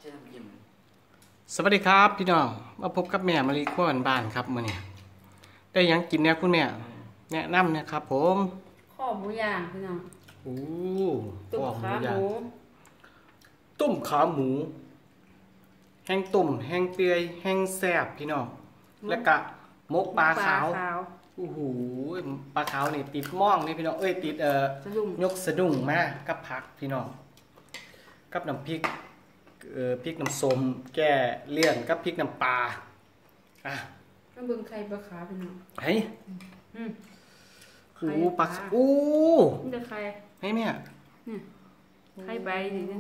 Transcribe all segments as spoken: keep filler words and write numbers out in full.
สวัสดีครับพี่น้องมาพบกับแม่มารีขั้วบ้านครับมื้อนี้ได้หยังกินเนี่ยคุณแม่แนะนำเนี่ยครับผมข้อหมูย่างพี่น้องโอ้ตุ่มขาหมูต้มขาหมูแห้งต้มแห้งเปื่อยแห้งแซ่บพี่น้องแล้วก็มกปลาขาวโอ้โหปลาขาวนี่ติดม่องนี่พี่น้องเอ้ยติดเอ่อยกสะดุ้งมากับผักพี่น้องกับน้ำพริกเอ่อพริกน้ำส้มแก้เลี่ยนกับพริกน้ำปลาอ่ะน้ำเบิ่งไข่ปลาขาวพี่น้องเฮ้ยอืมโอ้ปลาโอ้นี่จะไข่ให้แม่นี่ไข่ใบนี่นะ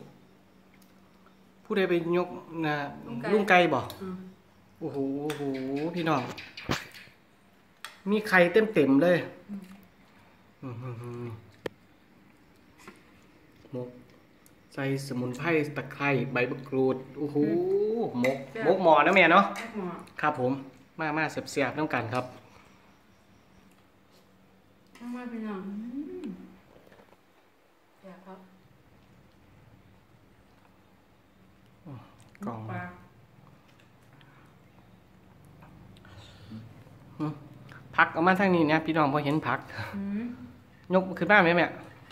ผู้ใดไปยกนะลุงไก่บ่โอ้โหโอ้โหพี่น้องมีไข่เต็มเต็มเลยมกใส่สมุนไพรตะไคร้ใบมะกรูดโอ้โหมกมกหมอนะแม่เนาะครับผมมามาเสียบๆน้ำกันครับมาพี่น้องเสียบครับกล่องพักเอามาทางนี้เนี่ยพี่น้องพอเห็นพักยกขึ้นมาไหมแม่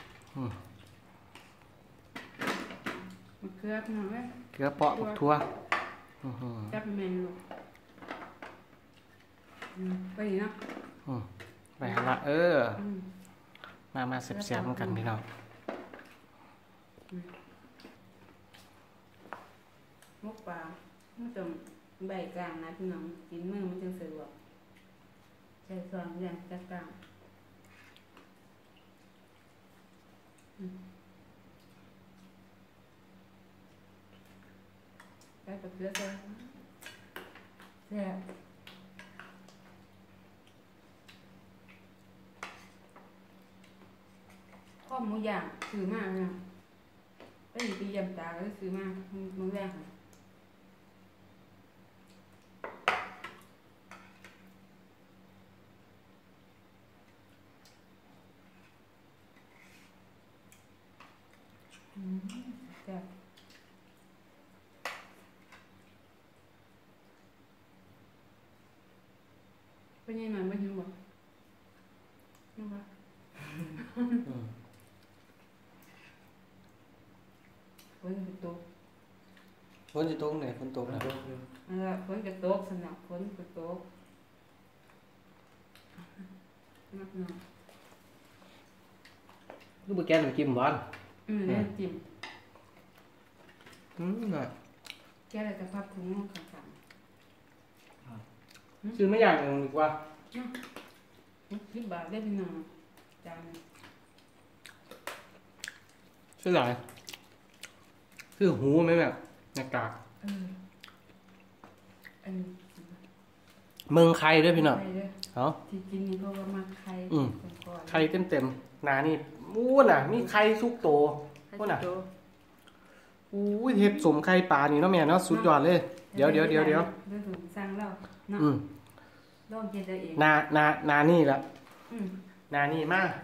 เกลือพี่น้องไหมเกลือเปาะทั่วจับเมนูไปนี่นะไปหาละเออมามาเสียบๆกันพี่น้องมกปลามันจะใบกลางนะพี่น้องกินมือมันจะสะดวกใส่ซองอย่างกลางใส่ปลาเกลือใส่แซ่บข้อหมูย่างซื้อมากนะไปอยู่ปียำตาก็ซื้อมากมื้อแรกค่ะอืมแซ่บเป็นยังไงไม่รู้บ่รู้ป่ะฝนจะตกฝนจะตกไหนฝนตกนะเออฝนจะตกสนับฝนจะตกนักหนาลูกบุแกนหนูกินบ้านอืมเนี่ยจิ้มอืมน่ะแกอะไรจะพับถุงข้างกันซื้อไม่อย่างหนึ่งดีกว่าสิบบาทได้พี่น้องจานซื้ออะไรซื้อหูไหมแม่หน้ากากเมืองไข่ด้วยพี่น้องเหรอที่จริงนี่เพราะว่ามาไข่ไข่เต็มเต็มหนานี่อู้น่ะมีไข่ทุกโตอู้น่ะอู้เห็ดสมไข่ปลานี่เนาะแม่เนาะสุดยอดเลยเดี๋ยวเดี๋ยวเดี๋ยวเดี๋ยวเดี๋ยวถึงสั่งแล้วเนาะลองกินได้เองนานานานี่ละนานี่มาก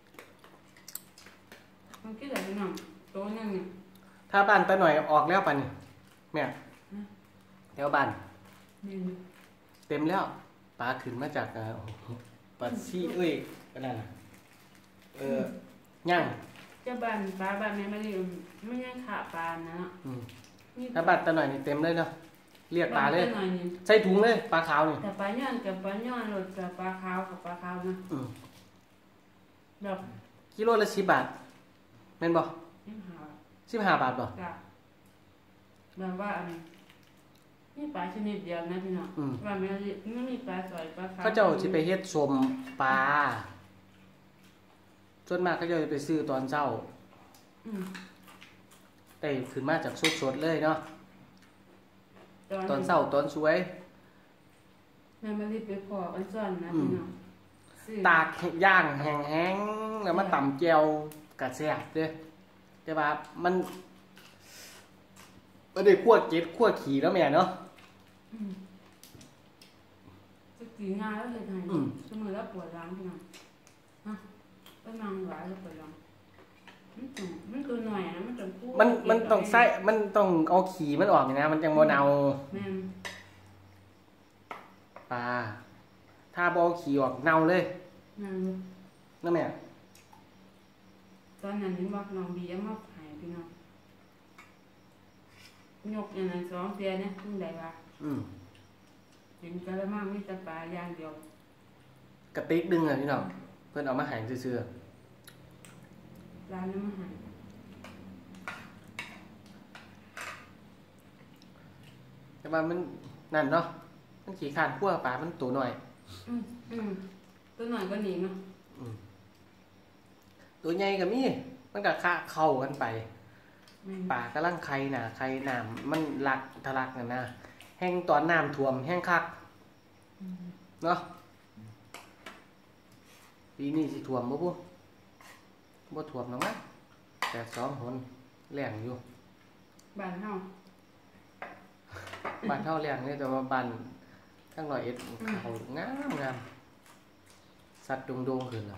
มันคิดอะไรน้องโตนั่นเนี่ยถ้าบ้านตาหน่อยออกแล้วป่ะนี่แม่เดี๋ยวบ้านเต็มแล้วปลาขึ้นมาจากปลาซี่เอ้ยก็นั่นเออย่างเจ้าบ้านปลาบ้านแม่ไม่ได้ไม่ยังขาปลานะถ้าบ้านตาหน่อยนี่เต็มเลยเนาะเรียกปลาเลยใส่ถุงเลยปลาขาวนี่แต่ปลาย่อนกับปลาย่อนหลุดกับปลาขาวกับปลาขาวนะดอกกิโลละสิบบาทแม่นบ่สิบห้าบาทบ่แบบว่าอะไรนี่ปลาชนิดเดียวนะพี่น้องว่าไม่ไม่มีปลาสอยปลาขาวเขาเจ้าสิไปเฮ็ดสมปลาส่วนมากเขาจะไปซื้อตอนเช้าได้ขึ้นมาจากสดๆเลยเนาะตอนเช้าตอนสวยแม่มารีบไปขออันซ่อนนะพี่น้องตากย่างแห้งๆแล้วมาตำแจ่วกะแซ่บเด้อแต่ว่ามันบ่ได้คั่วเก็ดคั่วขี่แล้วแม่เนาะจะกินง่ายแล้วเฮ็ดให้เสมอแล้วปวดหลังพี่น้องฮะก็นั่งหลายแล้วปวดหลังมันตัวมันตัวหน่อยนะมันตัวคู่มันมันต้องใส่มันต้องเอาขี้มันออกนี่นะมันจังบ่เน่าแม่นปลาถ้าบ่เอาขี้ออกเน่าเลยนั่นนั่นแม่ตอนนั้นเห็นบอกน้องบีเอามาใหายพี่น้องยกอย่างนั้นสองเตียเนี่ยเพิ่งได้ว่าอืมเห็นกะละมังมีแต่ปลาอย่างเดียวกระติกดึงอ่ะพี่น้องเพิ่นเอามาใหายซื่อร้านนั้นมาใหายๆแต่ว่ามันนั่นเนาะมันขี้ข้านคั่วปลามันตัวน้อยอืมอืมตัวหน่อยก็หนีเนาะอืมตัวใหญ่ก็มีมันก็ค่าเข้ากันไปแม่นป่ากำลังไข่น่ะไข่น้ำมันหลักทะลักน่ะนะแห้งตอนน้ำท่วมแห้งคักอืมเนาะปีนี้สิท่วมบ่ปุ๊บ่ท่วมหรอกมั้งแต่สองหนแรงอยู่บ้านเฮาบ้านเฮาแรงนี่แต่ว่าบ้านทั้งร้อยเอ็ดเขางามงามสัตว์โด่งๆขึ้นแล้ว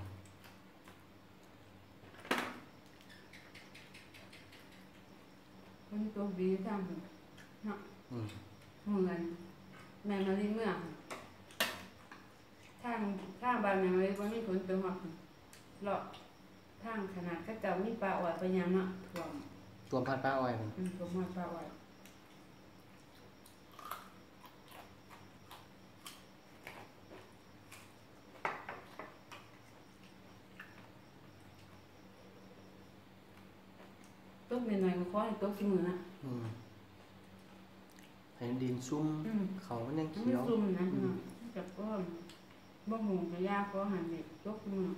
คนตัวบีทางพุ่นเนาะอืมเหมือนแม่มาลีเมืองทางทางบ้านแม่มาลีบ่มีฝนตกหรอกเลาะทางขนาดเขาเจ้ามีปลาอ้อยไปยังเนาะท่วมตัวพันป้าอ้อยมันอืมท่วมฮอดปลาอ้อยตกหน่อยๆก็ขอให้ตกสิมื้อนะอืมให้ดินซุ่มอืมเขามันยังมันเขียวซุ่มนะเนาะจับก้อนบ่หมูกระยาก็หันเด็กตกสิมื้อ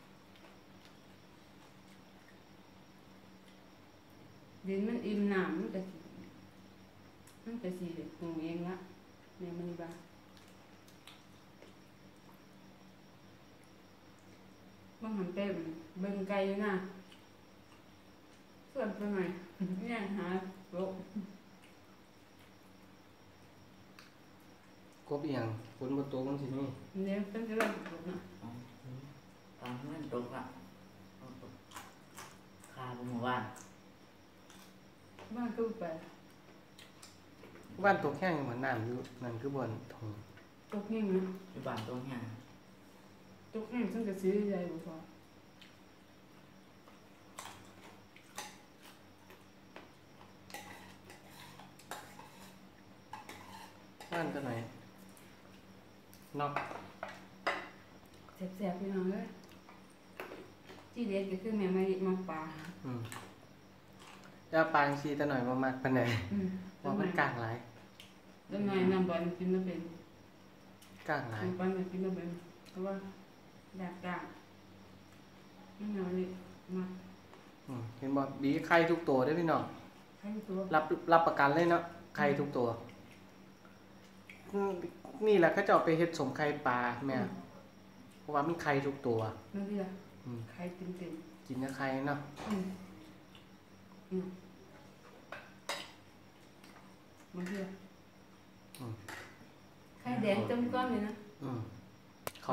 ดินมันอิ่มน้ำมันก็สิมันก็สิปรุงเองละแม่มันว่าบางหันไปเบิ่งไกลอยู่นะส่วนไปหน่อยเนี่ยหาโลกกบอีหยังฝนบ่ตกมันสิมีเนี่ยเป็นเรื่องโลกนะตอนนั้นตกอ่ะคาบหมู่บ้านบ้านตู้ไปบ้านตกแห้งเหมือนน้ำอยู่นั่นคือบ่อนทงตกแห้งนะที่บ้านตรงเนี้ยตกแห้งซึ่งจะซื้อใหญ่บ่พอบ้านตัวไหนนอกแสบๆพี่น้องเอ้ยที่เด็ดก็คือแม่มาริมาปลาอืมจะปางชีตัวหน่อยบ่มักปานใดอืมเพราะมันกลางหลายต้นไม้น้ำบอลกินไม่เป็นกลางหลายน้ำบอลกินไม่เป็นเพราะว่าอยากกลางนี่แม่มาริมาอืมเห็นบ่บีไข่ทุกตัวเด้อพี่น้องให้ตัวรับรับประกันเลยเนาะไข่ทุกตัวอืมนี่แหละเขาจะเอาไปเฮ็ดสมไข่ปลาแม่เพราะว่ามีไข่ทุกตัวนั่นดีละอืมไข่เต็มเต็มกินกับไข่เนาะๆอืมอืมมันดีละอืมไข่แดงเต็มก้อนเลยนะอืมเขา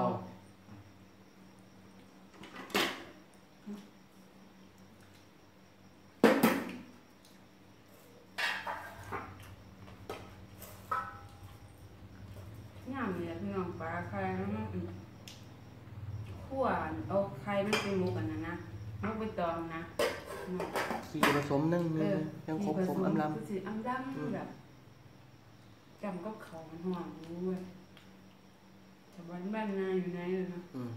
ย่ามเลยพี่น้องปลาไข่แล้วมันอืมคั่วเอาไข่มันไปหมุกกันนะนะมุกไปตองนะอืมขี่ผสมนึ่งเอนึงอยังครบผมอำลำคือสิอำลำแบบจำก็เขามันห่วงรู้เว้ยแต่บ้านบ้านนาอยู่ไหนเลยนะอืม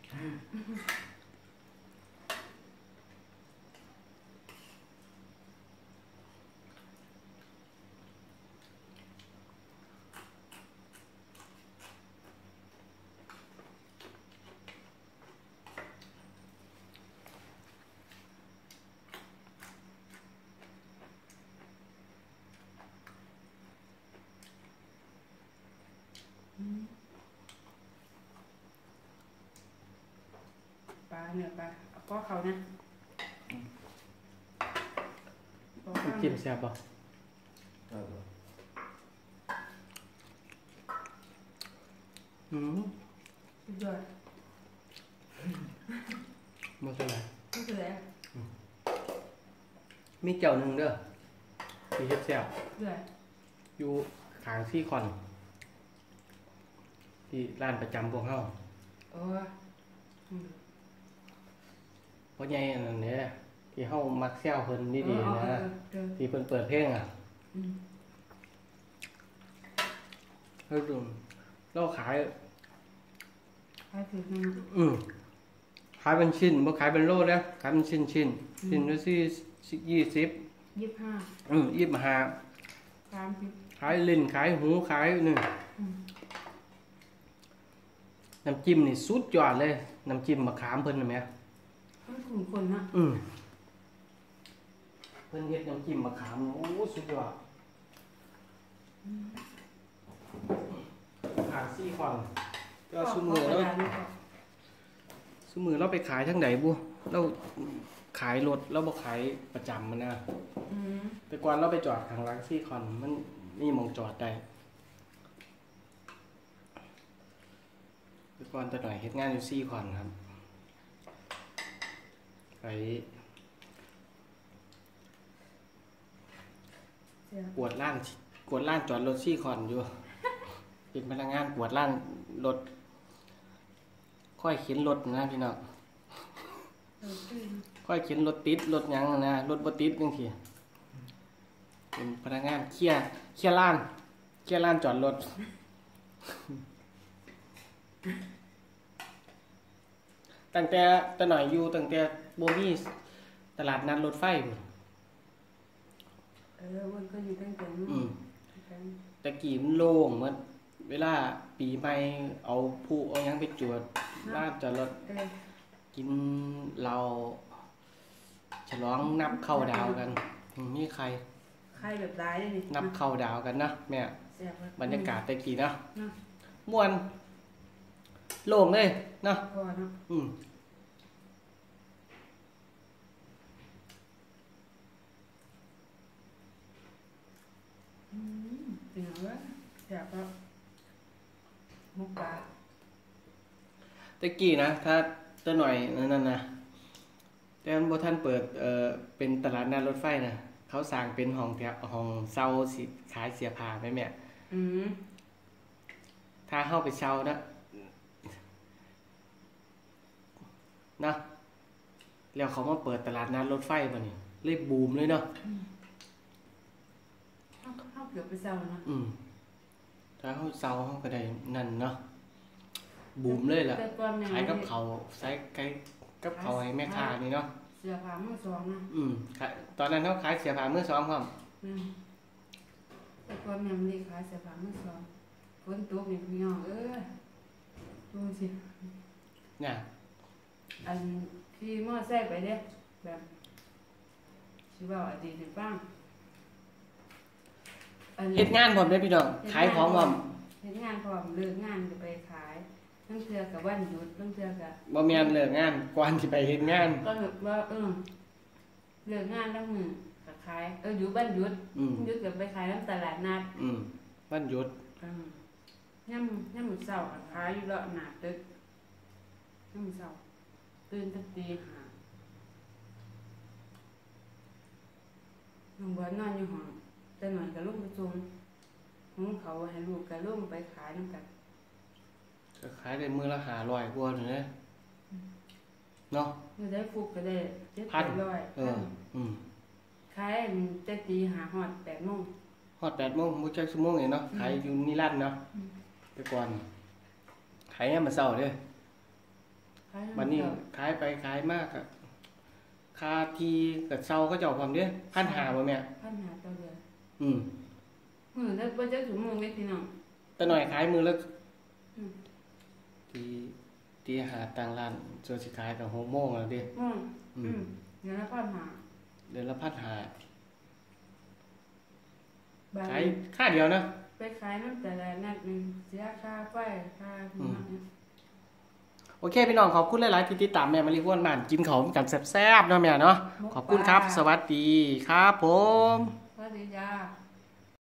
ปลาเนื้อปลาเอาก็เขานะเอาน้ำจิ้มแซ่บป่ะเอออืมสุดยอดบ่เท่าไหร่นี่คืออะไรมีเจ้าหนึ่งเด้อที่เฮ็ดแซ่บเรื่อยอยู่ขางซี่คอนที่ร้านประจำพวกเฮาโอ้ยอืมเพราะใหญ่อันนั้นเนี่ยที่เฮามักแซวเพิ่นดีๆเออนะเออเออที่เพิ่นเปิดเพลงอ่ะอืมเฮ้ยดูเราขายให้ถือนั่นอืมขายเป็นชิ้นบ่ขายเป็นโลนะขายเป็นชิ้นชิ้นชิ้นละสี่ยี่สิบยี่สิบห้าอืมยี่สิบห้าสามสิบขายลิ้นขายหูขายนี่อืมน้ำจิ้มนี่สุดยอดเลยน้ำจิ้มมะขามเพิ่นน่ะแหมต้องขุนคนนะอืมเพิ่นเฮ็ดน้ำจิ้มมะขามโอ้สุดยอดขายซี่คอนก็ซุมือขแล้วกระดาษนี่ก็ซุมือเราไปขายทางไหนบุเราขายรถเราบ่ขายประจำมันนะอืมแต่ก่อนเราไปจอดทางร้านซี่คอนมันมีหมองจอดได้แต่ก่อนแต่หน่อยเฮ็ดงานอยู่ซี่คอนครับไปเสียกวดล้างกวดล้างจอดรถซี่คอนอยู่ เป็นพนักงานกวดล้างรถค่อยเข็นรถนะพี่น้องเออขึ้นค่อยเข็นรถติดรถหยังนะรถบ่ติดจังซี่เป็นพนักงานเคลียร์เคลียร์ล้านเคลียร์ล้านจอดรถ ตั้งแต่แต่หน่อยอยู่ตั้งแต่บ่มีตลาดนัดรถไฟพุ่นเออวันก็อยู่ตั้งแต่นู้นอืมกันตะกี้มันโล่งเหมือนเวลาปีใหม่เอาผู้เอาหยังไปจวดลาดจอดรถเออกินเราฉลองนับเข้าดาวกันอืมมีใครใครแบบร้ายเลยนี่นับเข้าดาวกันนะแม่เสียบบรรยากาศตะกี้นะนะม่วนโล่งเลยเนาะพอเนาะอืมอืมเป็นอย่างไรเสียบแล้วมุกปลาตะกี้นะถ้าตัวหน่อยนั่นนะแต่มันบ่ทันเปิดเอ่อเป็นตลาดนัดรถไฟนะเขาสร้างเป็นห้องแถวห้องเช่าสิขายเสื้อผ้าแม่แม่อืมถ้าเข้าไปเช่านะนะแล้วเขามาเปิดตลาดนัดรถไฟบ่นี่เลยบูมเลยเนาะเข้าเข้าเกือบไปเซาเนาะอืมถ้าเขาเช่าเขาก็ได้นั่นเนาะบูมเลยล่ะแต่ก่อนแม่ขายกับเขาวใช้ไก่กับเขาวให้แม่ค้านี่เนาะเสื้อผ้ามือสองนะอืมขายตอนนั้นเขาขายเสื้อผ้ามือสองพร้อมอืมแต่ก่อนแม่ไม่ได้ขายเสื้อผ้ามือสองฝนตกนี่พี่น้องเอ้ยดูสิเนี่ยอันที่มอไซค์ไปเด้แบบชื่อว่าอดีตให้ฟังอันเฮ็ดงานพร้อมเด้อพี่น้องขายของพร้อมเฮ็ดงานพร้อมเลิกงานก็ไปขายตั้งเทื่อกับวันหยุดตั้งเทื่อกับบ่แม่นเลิกงานก่อนสิไปเฮ็ดงานก็แบบว่าเออเลิกงานแล้วมือก็ขายเอออยู่บ้านหยุดอืมหยุดก็ไปขายน้ำตลาดนัดอืมวันหยุดอืมย่ำย่ำมื้อเช้าก็ขายอยู่เลาะหน้าตึกย่ำมื้อเช้าตื่นตั้งตีห้าน้องบัวนอนอยู่ห้องแต่หน่อยก็ลุกไปส่งหุงเขาวให้ลูกก็ลุกไปขายน้ำกันก็ขายได้มื้อละห้าร้อยกว่านี่เด้อเนาะมื้อได้ฟุกก็ได้เจ็ดพันแปดร้อยเอออืมขายอันแต่ตีหาฮอดแปดโมงฮอดแปดโมงบ่จักชั่วโมงเองเนาะขายอยู่นิรันดร์เนาะอืมแต่ก่อนขายยามมื้อเช้าเด้อขายบัดนี้ขายไปขายมากอะค่าที่กับเช้าก็เจ้าพร้อมเด้อหนึ่งพันห้าบ่แม่พันหาต่อเดือนอืมมื้อละบ่จักชั่วโมงเด้พี่น้องแต่หน่อยขายมือละอืมตีตีหาต่างร้านส่วนสิขายกับหกโมงแล้วเด้อืมอือืมมเดี๋ยวละพันหาเดือนละพันหาบาทขายค่าเดียวนะไปขายน้ำแต่ละนัดหนึงเสียค่าไฟค่าพี่น้องเนี่ยโอเคพี่น้องขอบคุณหลายๆที่ติดตามแม่มารีอ้วนบ้านกินของกันแซ่บๆเนาะแม่เนาะขอบคุณครับ สวัสดีครับผมสวัสดีจ้า